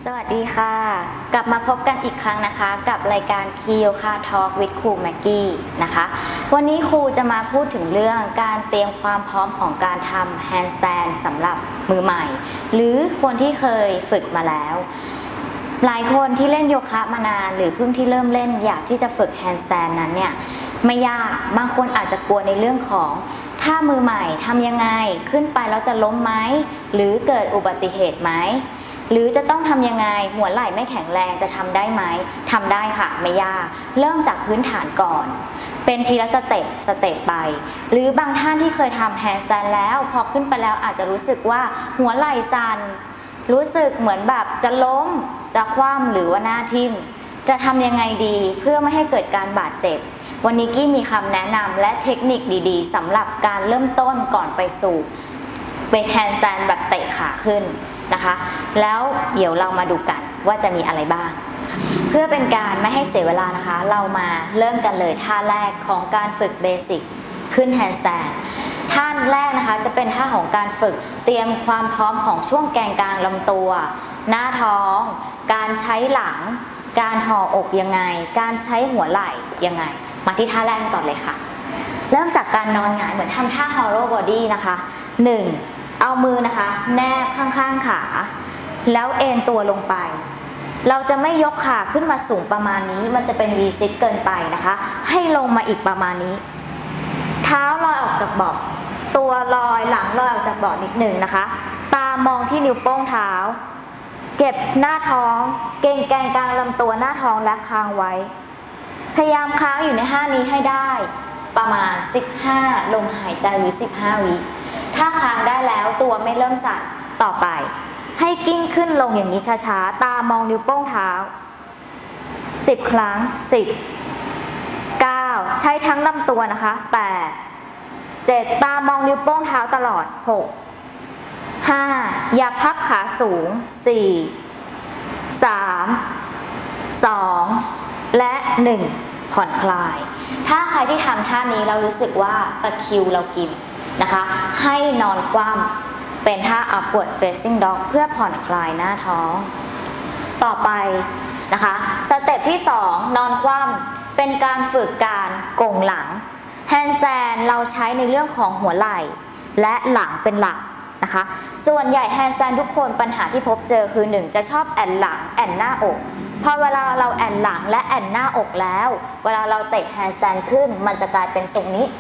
สวัสดีค่ะกลับมาพบกันอีกครั้งนะคะกับรายการคีโยคะทอล์กวิดครูแม็กกี้นะคะวันนี้ครูจะมาพูดถึงเรื่องการเตรียมความพร้อมของการทำแฮนด์สแตนด์สำหรับมือใหม่หรือคนที่เคยฝึกมาแล้วหลายคนที่เล่นโยคะมานานหรือเพิ่งที่เริ่มเล่นอยากที่จะฝึกแฮนด์สแตนด์นั้นเนี่ยไม่ยากบางคนอาจจะกลัวในเรื่องของถ้ามือใหม่ทำยังไงขึ้นไปแล้วจะล้มไหมหรือเกิดอุบัติเหตุไหมหรือจะต้องทำยังไงหัวไหล่ไม่แข็งแรงจะทำได้ไหมทำได้ค่ะไม่ยากเริ่มจากพื้นฐานก่อนเป็นทีละสเต็ปไปหรือบางท่านที่เคยทำแฮนด์สแตนด์แล้วพอขึ้นไปแล้วอาจจะรู้สึกว่าหัวไหล่สั่นรู้สึกเหมือนแบบจะล้มจะคว่ำหรือว่าหน้าทิ่มจะทำยังไงดีเพื่อไม่ให้เกิดการบาดเจ็บวันนี้กี้มีคำแนะนำและเทคนิคดีๆสำหรับการเริ่มต้นก่อนไปสู่เป็นแฮนด์สแตนด์แบบเตะขาขึ้นนะคะแล้วเดี๋ยวเรามาดูกันว่าจะมีอะไรบ้างเพื่อเป็นการไม่ให้เสียเวลานะคะเรามาเริ่มกันเลยท่าแรกของการฝึกเบสิกขึ้นแฮนด์สแตนด์ท่าแรกนะคะจะเป็นท่าของการฝึกเตรียมความพร้อมของช่วงแกนกลางลำตัวหน้าท้องการใช้หลังการห่ออกยังไงการใช้หัวไหล่ยังไงมาที่ท่าแรกก่อนเลยค่ะเริ่มจากการนอนหงายเหมือนทำท่า Hollow Body นะคะ1เอามือนะคะแนบข้างๆขาแล้วเอนตัวลงไปเราจะไม่ยกขาขึ้นมาสูงประมาณนี้มันจะเป็น V-sit เกินไปนะคะให้ลงมาอีกประมาณนี้เท้าลอยออกจากเบาะตัวลอยหลังลอยออกจากเบาะนิดหนึ่งนะคะตามองที่นิ้วโป้งเท้าเก็บหน้าท้องเกร็งแกนกลางลำตัวหน้าท้องและค้างไว้พยายามค้างอยู่ใน5นี้ให้ได้ประมาณ15ลมหายใจหรือ15วิถ้าค้างได้แล้วตัวไม่เริ่มสั่นต่อไปให้กิ้งขึ้นลงอย่างนี้ช้าๆตามองนิ้วโป้งเท้า10ครั้ง10 9ใช้ทั้งลำตัวนะคะ8 7ตามองนิ้วโป้งเท้าตลอด6 5อย่าพับขาสูง4 3 2และ1ผ่อนคลายถ้าใครที่ทำท่านี้เรารู้สึกว่าตะคริวเรากินนะคะให้นอนคว่ำเป็นท่า upward facing dog เพื่อผ่อนคลายหน้าท้องต่อไปนะคะสเต็ปที่2นอนคว่ำเป็นการฝึกการโก่งหลัง handstand เราใช้ในเรื่องของหัวไหล่และหลังเป็นหลักนะคะส่วนใหญ่ handstand ทุกคนปัญหาที่พบเจอคือ1จะชอบแอนหลังแอนหน้าอกพอเวลาเราแอนหลังและแอนหน้าอกแล้วเวลาเราเตะแฮนด์สแตนด์ขึ้นมันจะกลายเป็นทรงนี้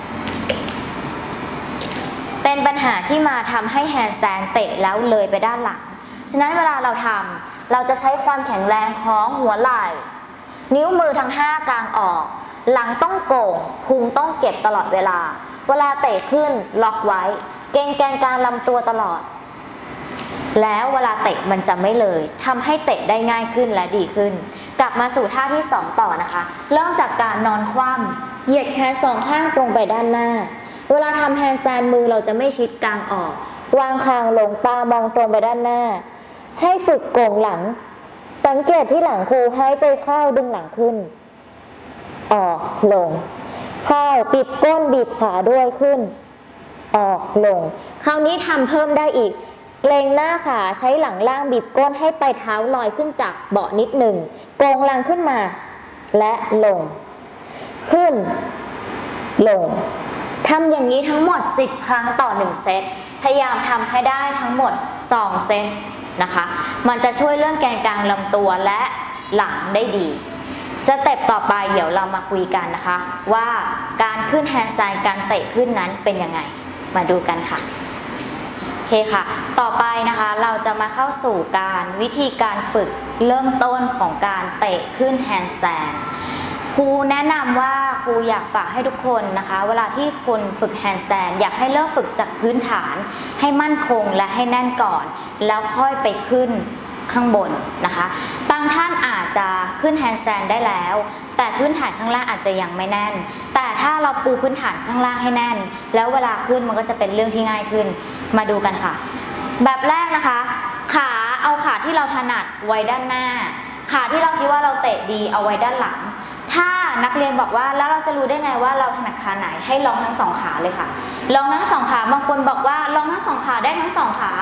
เป็นปัญหาที่มาทำให้แฮนด์สแตนด์เตะแล้วเลยไปด้านหลังฉะนั้นเวลาเราทำเราจะใช้ความแข็งแรงของหัวไหล่นิ้วมือทั้ง5กางออกหลังต้องโก่งพุงต้องเก็บตลอดเวลาเตะขึ้นล็อกไว้เกร็งแกนกลางลำตัวตลอดแล้วเวลาเตะมันจะไม่เลยทำให้เตะได้ง่ายขึ้นและดีขึ้นกลับมาสู่ท่าที่2ต่อนะคะเริ่มจากการนอนคว่ำเหยียดแขน2ข้างตรงไปด้านหน้าเวลาทำแฮนด์สแตนด์มือเราจะไม่ชิดกลางออกวางคางลงตามองตรงไปด้านหน้าให้ฝึกโก่งหลังสังเกตที่หลังครูหายใจเข้าดึงหลังขึ้นออกลงเข้าปิดก้นบีบขาด้วยขึ้นออกลงคราวนี้ทำเพิ่มได้อีกเกรงหน้าขาใช้หลังล่างบีบก้นให้ไปเท้าลอยขึ้นจากเบาะนิดหนึ่งโกงหลังขึ้นมาและลงขึ้นลงทำอย่างนี้ทั้งหมด10ครั้งต่อ1เซตพยายามทำให้ได้ทั้งหมด2เซตนะคะมันจะช่วยเรื่องแกนกลางลำตัวและหลังได้ดีสเต็ปต่อไปเดี๋ยวเรามาคุยกันนะคะว่าการขึ้นแฮนด์สแตนด์การเตะขึ้นนั้นเป็นยังไงมาดูกันค่ะโอเคค่ะต่อไปนะคะเราจะมาเข้าสู่วิธีการฝึกเริ่มต้นของการเตะขึ้นแฮนด์สแตนด์ครูแนะนำว่าครูอยากฝากให้ทุกคนนะคะเวลาที่คุณฝึกแฮนด์สแตนด์อยากให้เริ่มฝึกจากพื้นฐานให้มั่นคงและให้แน่นก่อนแล้วค่อยไปขึ้นข้างบนนะคะบางท่านอาจจะขึ้นแฮนด์สแตนด์ได้แล้วแต่พื้นฐานข้างล่างอาจจะยังไม่แน่นแต่ถ้าเราปูพื้นฐานข้างล่างให้แน่นแล้วเวลาขึ้นมันก็จะเป็นเรื่องที่ง่ายขึ้นมาดูกันค่ะแบบแรกนะคะเอาขาที่เราถนัดไว้ด้านหน้าขาที่เราคิดว่าเราเตะดีเอาไว้ด้านหลังถ้านักเรียนบอกว่าแล้วเราจะรู้ได้ไงว่าเราถนัดขาไหนให้ลองทั้ง2ขาเลยค่ะลองทั้ง2ขาบางคนบอกว่าลองทั้ง2ขาได้ทั้ง2ขา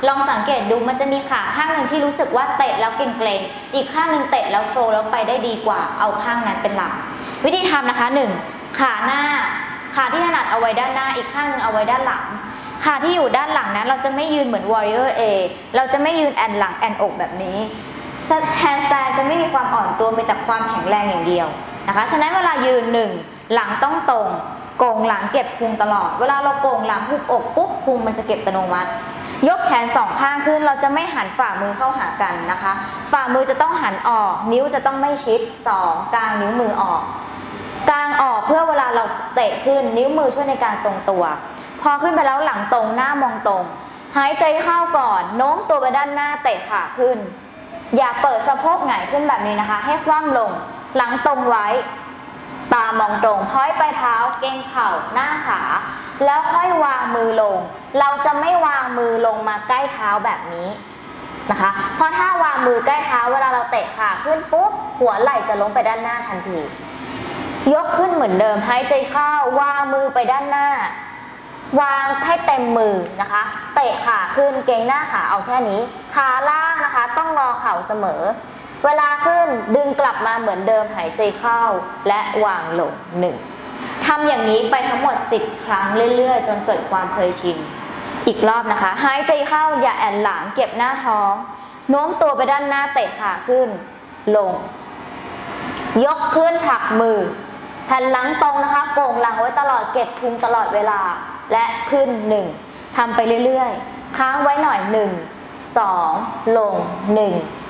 ลองสังเกตดูมันจะมีขาข้างหนึ่งที่รู้สึกว่าเตะแล้วเกร็งๆอีกข้างหนึ่งเตะแล้วโฟล์แล้วไปได้ดีกว่าเอาข้างนั้นเป็นหลักวิธีทำนะคะ 1. ขาหน้าขาที่ถนัดเอาไว้ด้านหน้าอีกข้างหนึ่งเอาไว้ด้านหลังขาที่อยู่ด้านหลังนั้นเราจะไม่ยืนเหมือน Warrior A เราจะไม่ยืนแอนหลังแอนอกแบบนี้แฮนด์สแตนจะไม่มีความอ่อนตัวมีแต่ความแข็งแรงอย่างเดียวนะคะฉะนั้นเวลายืน 1. หลังต้องตรงโก่งหลังเก็บพุงตลอดเวลาเราโก่งหลังหุบอกปุ๊บพุงมันจะเก็บอัตโนมัติยกแขนสองข้างขึ้นเราจะไม่หันฝ่ามือเข้าหากันนะคะฝ่ามือจะต้องหันออกนิ้วจะต้องไม่ชิด 2. กางนิ้วมือออกกางออกเพื่อเวลาเราเตะขึ้นนิ้วมือช่วยในการทรงตัวพอขึ้นไปแล้วหลังตรงหน้ามองตรงหายใจเข้าก่อนโน้มตัวไปด้านหน้าเตะขาขึ้นอย่าเปิดสะโพกหงายขึ้นแบบนี้นะคะให้คว่ำลงหลังตรงไว้ตามองตรงพ้อยไปเท้าเกร็งเข่าหน้าขาแล้วค่อยวางมือลงเราจะไม่วางมือลงมาใกล้เท้าแบบนี้นะคะเพราะถ้าวางมือใกล้เท้าเวลาเราเตะขาขึ้นปุ๊บหัวไหล่จะลงไปด้านหน้าทันทียกขึ้นเหมือนเดิมหายใจเข้าวางมือไปด้านหน้าวางให้เต็มมือนะคะเตะขาขึ้นเกร็งหน้าขาเอาแค่นี้ขาล่างนะคะต้องงอเข่าเสมอเวลาขึ้นดึงกลับมาเหมือนเดิมหายใจเข้าและวางลง1ทำอย่างนี้ไปทั้งหมด10ครั้งเรื่อยๆจนเกิดความเคยชินอีกรอบนะคะหายใจเข้าอย่าแอนหลังเก็บหน้าท้องโน้มตัวไปด้านหน้าเตะขาขึ้นลงยกขึ้นถักมือแผ่นหลังตรงนะคะโก่งหลังไว้ตลอดเก็บพุงตลอดเวลาและขึ้น1ทำไปเรื่อยๆค้างไว้หน่อย1 2ลง1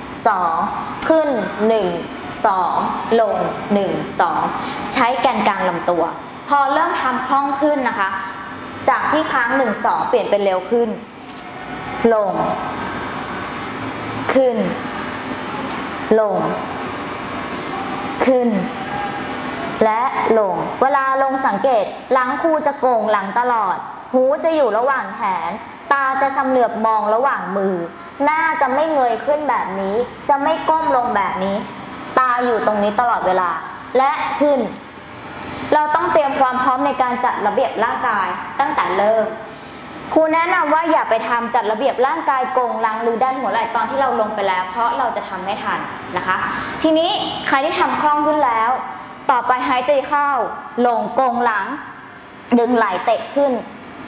2ขึ้น1 2ลง1 2ใช้แกนกลางลำตัวพอเริ่มทำคล่องขึ้นนะคะจากที่ค้าง1 2เปลี่ยนเป็นเร็วขึ้นลงขึ้นลงขึ้นและลงเวลาลงสังเกตหลังครูจะโก่งหลังตลอดหูจะอยู่ระหว่างแขนตาจะชำเลือบมองระหว่างมือหน้าจะไม่เงยขึ้นแบบนี้จะไม่ก้มลงแบบนี้ตาอยู่ตรงนี้ตลอดเวลาและขึ้นเราต้องเตรียมความพร้อมในการจัดระเบียบร่างกายตั้งแต่เริ่มครูแนะนำว่าอย่าไปทำจัดระเบียบร่างกายโก่งหลังหรือด้านหัวไหล่ตอนที่เราลงไปแล้วเพราะเราจะทำไม่ทันนะคะทีนี้ใครที่ทำคล่องขึ้นแล้วต่อไปหายใจเข้าลงโก่งหลังดึงไหล่เตะขึ้น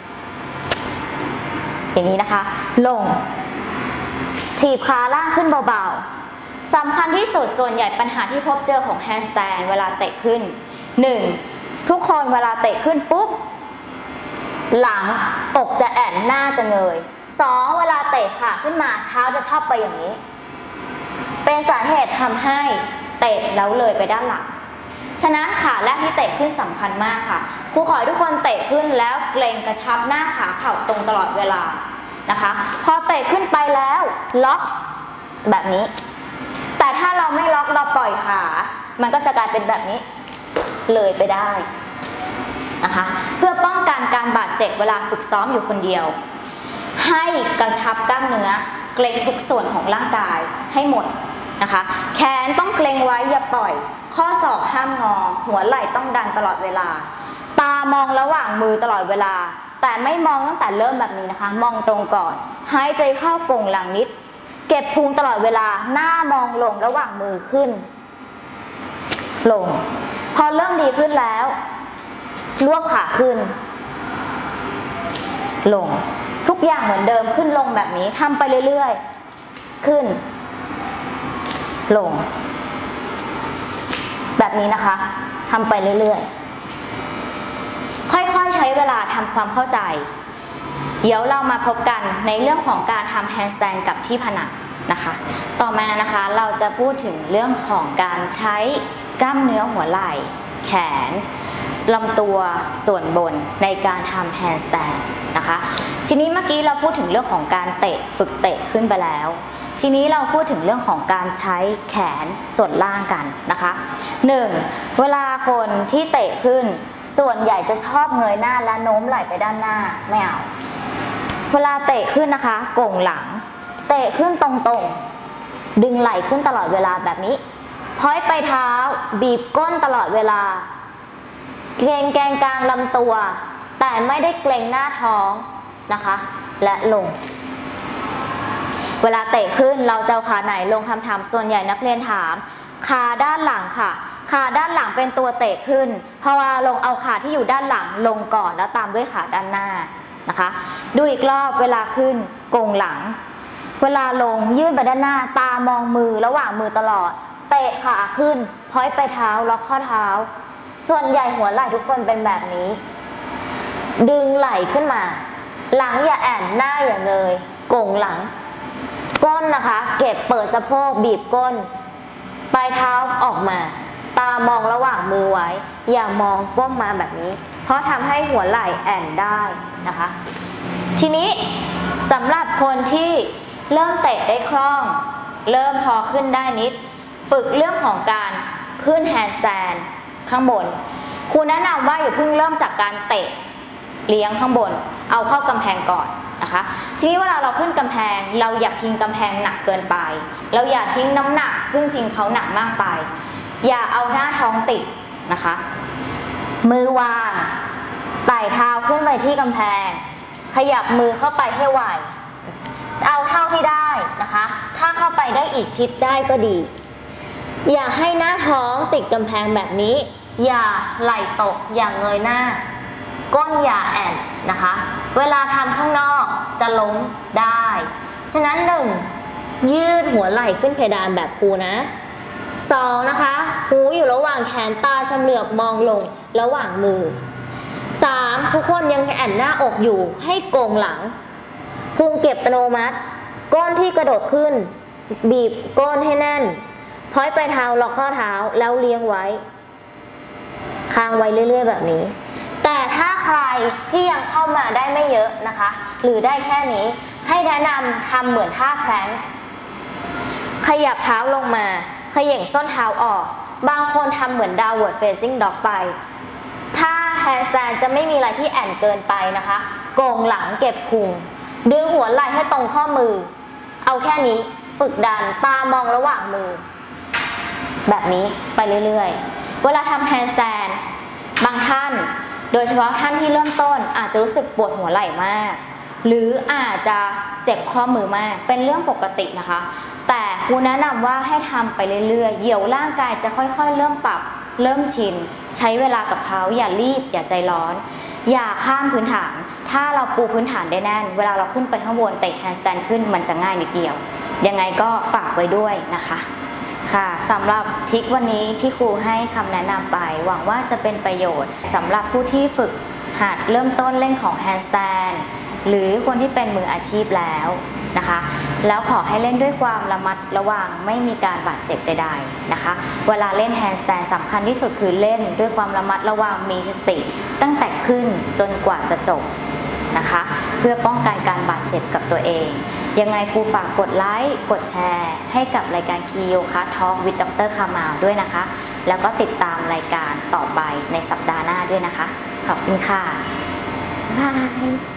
อย่างนี้นะคะลงถีบขาล่างขึ้นเบาๆสำคัญที่สุดส่วนใหญ่ปัญหาที่พบเจอของแฮนด์สแตนเวลาเตะขึ้น1ทุกคนเวลาเตะขึ้นปุ๊บหลังอกจะแอนหน้าจะเงย2เวลาเตะขาขึ้นมาเท้าจะชอบไปอย่างนี้เป็นสาเหตุทำให้เตะแล้วเลยไปด้านหลังฉะนั้นขาแรกที่เตะขึ้นสำคัญมากค่ะครูขอให้ทุกคนเตะขึ้นแล้วเกรงกระชับหน้าขาเข่าตรงตลอดเวลานะคะพอเตะขึ้นไปแล้วล็อกแบบนี้แต่ถ้าเราไม่ล็อกเราปล่อยขามันก็จะกลายเป็นแบบนี้เลยไปได้นะคะเพื่อป้องกันการบาดเจ็บเวลาฝึกซ้อมอยู่คนเดียวให้กระชับกล้ามเนื้อเกร็งทุกส่วนของร่างกายให้หมดนะคะแขนต้องเกร็งไว้อย่าปล่อยข้อศอกห้ามงอหัวไหล่ต้องดันตลอดเวลาตามองระหว่างมือตลอดเวลาแต่ไม่มองตั้งแต่เริ่มแบบนี้นะคะมองตรงก่อนหายใจเข้าโก่งหลังนิดเก็บพุงตลอดเวลาหน้ามองลงระหว่างมือขึ้นลงพอเริ่มดีขึ้นแล้วรวบขาขึ้นลงทุกอย่างเหมือนเดิมขึ้นลงแบบนี้ทำไปเรื่อยๆขึ้นลงแบบนี้นะคะทำไปเรื่อยๆค่อยๆใช้เวลาทำความเข้าใจเดี๋ยวเรามาพบกันในเรื่องของการทำแฮนด์สแตนกับที่ผนังนะคะต่อมานะคะเราจะพูดถึงเรื่องของการใช้กล้ามเนื้อหัวไหล่แขนลำตัวส่วนบนในการทำแฮนด์สแตนนะคะทีนี้เมื่อกี้เราพูดถึงเรื่องของการเตะฝึกเตะขึ้นไปแล้วทีนี้เราพูดถึงเรื่องของการใช้แขนส่วนล่างกันนะคะ1เวลาคนที่เตะขึ้นส่วนใหญ่จะชอบเงยหน้าและโน้มไหล่ไปด้านหน้าไม่เอาเวลาเตะขึ้นนะคะโก่งหลังเตะขึ้นตรงๆดึงไหล่ขึ้นตลอดเวลาแบบนี้พ้อยไปเท้าบีบก้นตลอดเวลาเกรงแกนกลางลำตัวแต่ไม่ได้เกรงหน้าท้องนะคะและลงเวลาเตะขึ้นเราจะเอาขาไหนลงคำถามส่วนใหญ่นักเรียนถามขาด้านหลังค่ะขาด้านหลังเป็นตัวเตะขึ้นเพราะว่าลงเอาขาที่อยู่ด้านหลังลงก่อนแล้วตามด้วยขาด้านหน้านะคะดูอีกรอบเวลาขึ้นโกงหลังเวลาลงยื่นไปด้านหน้าตามองมือระหว่างมือตลอดเตะขาขึ้นพ้อยไปเท้าล็อกข้อเท้าส่วนใหญ่หัวไหล่ทุกคนเป็นแบบนี้ดึงไหล่ขึ้นมาหลังอย่าแอนหน้าอย่าเงยโก่งหลังก้นนะคะเก็บเปิดสะโพกบีบก้นปลายเท้าออกมาตามองระหว่างมือไว้อย่ามองก้มมาแบบนี้เพราะทำให้หัวไหล่แอนได้นะคะทีนี้สำหรับคนที่เริ่มเตะได้คล่องเริ่มพอขึ้นได้นิดฝึกเรื่องของการขึ้นแฮนด์สแตนด์ข้างบนครูแนะนำว่าอย่าเพิ่งเริ่มจากการเตะเลี้ยงข้างบนเอาเข้ากำแพงก่อนนะคะทีนี้เวลาเราขึ้นกำแพงเราอย่าพิงกำแพงหนักเกินไปเราอย่าทิ้งน้ำหนักพึ่งพิงเขาหนักมากไปอย่าเอาหน้าท้องติดนะคะมือวางไต่เท้าขึ้นไปที่กำแพงขยับมือเข้าไปให้ไวเอาเท่าที่ได้นะคะถ้าเข้าไปได้อีกชิดได้ก็ดีอย่าให้หน้าท้องติดกำแพงแบบนี้อย่าไหล่ตกอย่าเงยหน้าก้นอย่าแอนนะคะเวลาทำข้างนอกจะล้มได้ฉะนั้น1ยืดหัวไหล่ขึ้นเพดานแบบครูนะ2นะคะหูอยู่ระหว่างแขนตาชำเลือบมองลงระหว่างมือ3ทุกคนยังแอนหน้าอกอยู่ให้โก่งหลังพุงเก็บอัตโนมัติก้นที่กระโดดขึ้นบีบก้นให้แน่นพ้อยไปเท้าล็อกข้อเท้าแล้วเลี้ยงไว้ค้างไว้เรื่อยๆแบบนี้แต่ถ้าใครที่ยังเข้ามาได้ไม่เยอะนะคะหรือได้แค่นี้ให้แนะนำทำเหมือนท่าแพลงก์ขยับเท้าลงมาเขย่งส้นเท้าออกบางคนทำเหมือน downward facing dog ไปถ้า handstand จะไม่มีอะไรที่แอนเกินไปนะคะโก่งหลังเก็บพุงดึงหัวไหล่ให้ตรงข้อมือเอาแค่นี้ฝึกดันตามองระหว่างมือแบบนี้ไปเรื่อยๆเวลาทำ handstand บางท่านโดยเฉพาะท่านที่เริ่มต้นอาจจะรู้สึกปวดหัวไหล่มากหรืออาจจะเจ็บข้อมือมากเป็นเรื่องปกตินะคะแต่ครูแนะนำว่าให้ทำไปเรื่อยๆเดี๋ยวร่างกายจะค่อยๆเริ่มปรับเริ่มชินใช้เวลากับเขาอย่ารีบอย่าใจร้อนอย่าข้ามพื้นฐานถ้าเราปูพื้นฐานได้แน่นเวลาเราขึ้นไปข้างบนเตะแฮนด์สแตนด์ขึ้นมันจะง่ายนิดเดียวยังไงก็ฝากไว้ด้วยนะคะค่ะสำหรับทริควันนี้ที่ครูให้คำแนะนำไปหวังว่าจะเป็นประโยชน์สำหรับผู้ที่ฝึกหัดเริ่มต้นเล่นของแฮนด์สแตนด์หรือคนที่เป็นมืออาชีพแล้วนะคะแล้วขอให้เล่นด้วยความระมัดระวังไม่มีการบาดเจ็บใดๆนะคะเวลาเล่นแฮนด์สแตนด์สำคัญที่สุดคือเล่นด้วยความระมัดระวังมีสติตั้งแต่ขึ้นจนกว่าจะจบนะคะเพื่อป้องกันการบาดเจ็บกับตัวเองยังไงครูฝากกดไลค์กดแชร์ให้กับรายการคีโยคะทอล์กวิดดร.คามาวด้วยนะคะแล้วก็ติดตามรายการต่อไปในสัปดาห์หน้าด้วยนะคะขอบคุณค่ะบาย